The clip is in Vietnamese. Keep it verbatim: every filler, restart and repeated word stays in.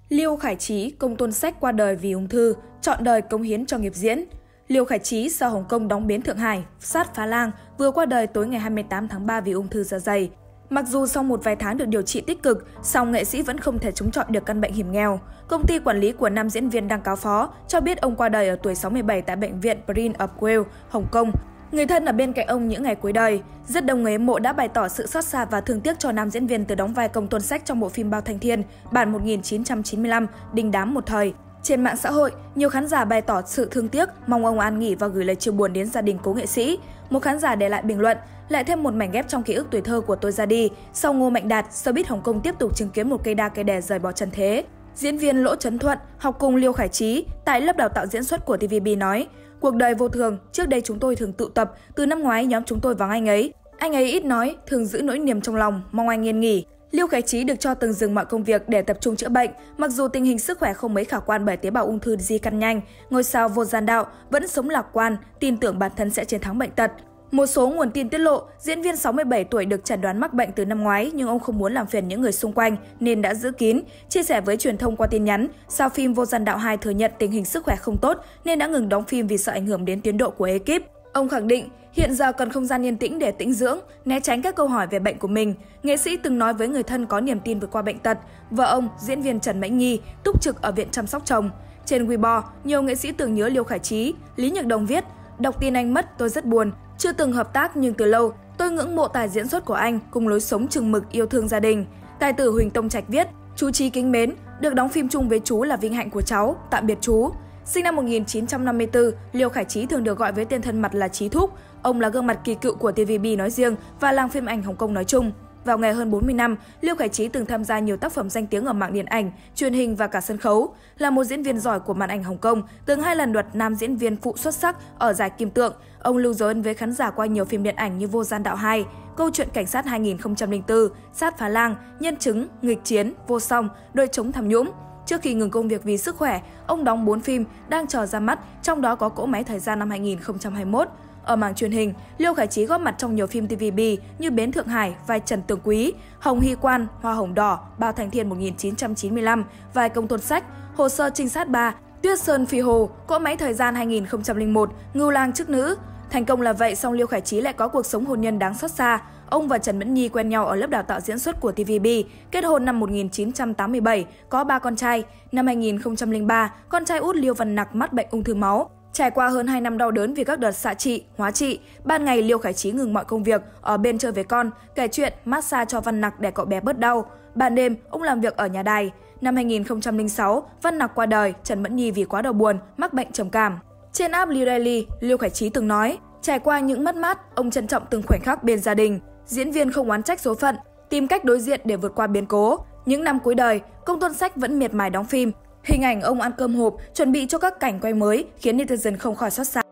Liêu Khải Chí, công tôn sách qua đời vì ung thư, trọn đời cống hiến cho nghiệp diễn. Liêu Khải Chí sau Hồng Kông đóng bến Thượng Hải, sát Phá Lang vừa qua đời tối ngày hai mươi tám tháng ba vì ung thư dạ dày. Mặc dù sau một vài tháng được điều trị tích cực, song nghệ sĩ vẫn không thể chống chọi được căn bệnh hiểm nghèo. Công ty quản lý của nam diễn viên đăng cáo phó cho biết ông qua đời ở tuổi sáu mươi bảy tại bệnh viện Prince of Wales, Hồng Kông. Người thân ở bên cạnh ông những ngày cuối đời. Rất đông người hâm mộ đã bày tỏ sự xót xa và thương tiếc cho nam diễn viên từ đóng vai công tôn sách trong bộ phim Bao Thanh Thiên, bản một nghìn chín trăm chín mươi lăm, đình đám một thời. Trên mạng xã hội, nhiều khán giả bày tỏ sự thương tiếc, mong ông an nghỉ và gửi lời chia buồn đến gia đình cố nghệ sĩ. Một khán giả để lại bình luận, lại thêm một mảnh ghép trong ký ức tuổi thơ của tôi ra đi. Sau Ngô Mạnh Đạt, showbiz Hồng Kông tiếp tục chứng kiến một cây đa cây đè rời bỏ trần thế. Diễn viên Lỗ Chấn Thuận, học cùng Liêu Khải Chí tại lớp đào tạo diễn xuất của tê vê bê nói: "Cuộc đời vô thường, trước đây chúng tôi thường tụ tập, từ năm ngoái nhóm chúng tôi vắng anh ấy. Anh ấy ít nói, thường giữ nỗi niềm trong lòng, mong anh yên nghỉ." Liêu Khải Chí được cho từng dừng mọi công việc để tập trung chữa bệnh, mặc dù tình hình sức khỏe không mấy khả quan bởi tế bào ung thư di căn nhanh. Ngôi sao vô gian đạo vẫn sống lạc quan, tin tưởng bản thân sẽ chiến thắng bệnh tật. Một số nguồn tin tiết lộ, diễn viên sáu mươi bảy tuổi được chẩn đoán mắc bệnh từ năm ngoái nhưng ông không muốn làm phiền những người xung quanh nên đã giữ kín. Chia sẻ với truyền thông qua tin nhắn, sau phim Vô Gian Đạo hai thừa nhận tình hình sức khỏe không tốt nên đã ngừng đóng phim vì sợ ảnh hưởng đến tiến độ của ekip. Ông khẳng định hiện giờ cần không gian yên tĩnh để tĩnh dưỡng, né tránh các câu hỏi về bệnh của mình. Nghệ sĩ từng nói với người thân có niềm tin vượt qua bệnh tật. Vợ ông, diễn viên Trần Mãnh Nhi, túc trực ở viện chăm sóc chồng. Trên Weibo, nhiều nghệ sĩ tưởng nhớ Liêu Khải Chí. Lý Nhật Đồng viết: "Đọc tin anh mất, tôi rất buồn. Chưa từng hợp tác nhưng từ lâu, tôi ngưỡng mộ tài diễn xuất của anh cùng lối sống chừng mực yêu thương gia đình." Tài tử Huỳnh Tông Trạch viết: "Chú Chí kính mến, được đóng phim chung với chú là vinh hạnh của cháu, tạm biệt chú." Sinh năm một nghìn chín trăm năm mươi tư, Liêu Khải Chí thường được gọi với tên thân mật là Chí Thúc. Ông là gương mặt kỳ cựu của tê vê bê nói riêng và làng phim ảnh Hồng Kông nói chung. Vào nghề hơn bốn mươi năm, Liêu Khải Chí từng tham gia nhiều tác phẩm danh tiếng ở mạng điện ảnh, truyền hình và cả sân khấu. Là một diễn viên giỏi của màn ảnh Hồng Kông, từng hai lần đoạt nam diễn viên phụ xuất sắc ở giải Kim Tượng. Ông lưu dấu ấn với khán giả qua nhiều phim điện ảnh như Vô Gian Đạo hai, Câu chuyện cảnh sát hai nghìn không trăm lẻ bốn, Sát Phá Lang, Nhân chứng, Nghịch chiến, Vô song, Đội chống tham nhũng. Trước khi ngừng công việc vì sức khỏe, ông đóng bốn phim đang chờ ra mắt, trong đó có Cỗ máy thời gian năm hai nghìn không trăm hai mươi mốt. Ở mảng truyền hình, Liêu Khải Chí góp mặt trong nhiều phim tê vê bê như Bến Thượng Hải, vai Trần Tường Quý, Hồng Hy Quan, Hoa Hồng Đỏ, Bao Thanh Thiên một nghìn chín trăm chín mươi lăm, vai công tôn sách, Hồ sơ trinh sát ba, Tuyết Sơn Phi Hồ, Cỗ máy thời gian hai nghìn không trăm lẻ một, Ngưu Lang chức nữ. Thành công là vậy, song Liêu Khải Chí lại có cuộc sống hôn nhân đáng xót xa. Ông và Trần Mãnh Nhi quen nhau ở lớp đào tạo diễn xuất của tê vê bê, kết hôn năm một nghìn chín trăm tám mươi bảy, có ba con trai. Năm hai nghìn không trăm lẻ ba, con trai út Liêu Văn Nặc mắc bệnh ung thư máu. Trải qua hơn hai năm đau đớn vì các đợt xạ trị, hóa trị, ban ngày Liêu Khải Chí ngừng mọi công việc, ở bên chơi với con, kể chuyện, massage cho Văn Nặc để cậu bé bớt đau. Ban đêm, ông làm việc ở nhà đài. Năm hai nghìn không trăm lẻ sáu, Văn Nặc qua đời, Trần Mãnh Nhi vì quá đau buồn, mắc bệnh trầm cảm. Trên app Lirelli, Liêu Khải Chí từng nói: "Trải qua những mất mát, ông trân trọng từng khoảnh khắc bên gia đình. Diễn viên không oán trách số phận, tìm cách đối diện để vượt qua biến cố." Những năm cuối đời, công tôn sách vẫn miệt mài đóng phim. Hình ảnh ông ăn cơm hộp, chuẩn bị cho các cảnh quay mới khiến netizen không khỏi xót xa.